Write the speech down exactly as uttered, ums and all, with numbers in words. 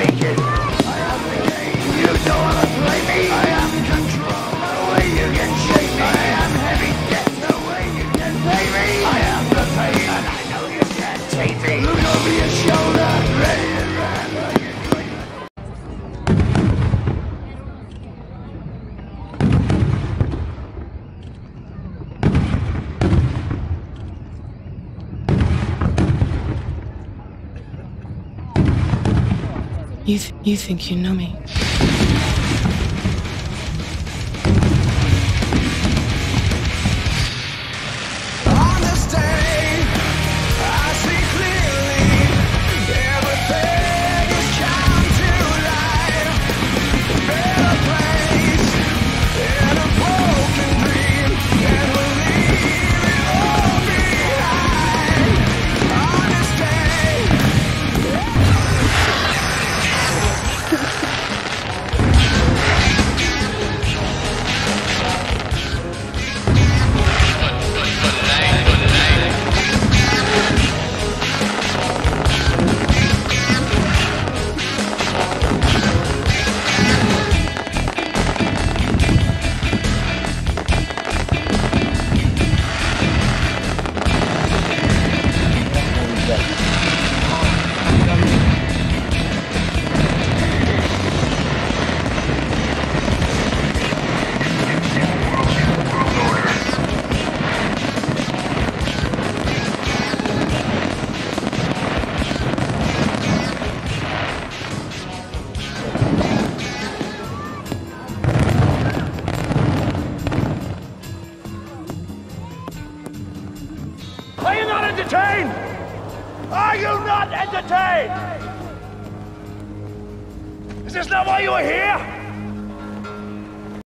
taken. I am the game. You don't wanna play me. I am control. No way you can shake me. I am heavy debt. No way you can pay me. I am the pain, and I know you can't take me. Look over your shoulder, ready to run like a dreamer. You, th you think you know me? On this day, I see clearly everything has come to life. A better place in a broken dream, and we'll leave it all behind. On this day. Are you not entertained? Are you not entertained? Is this not why you were here?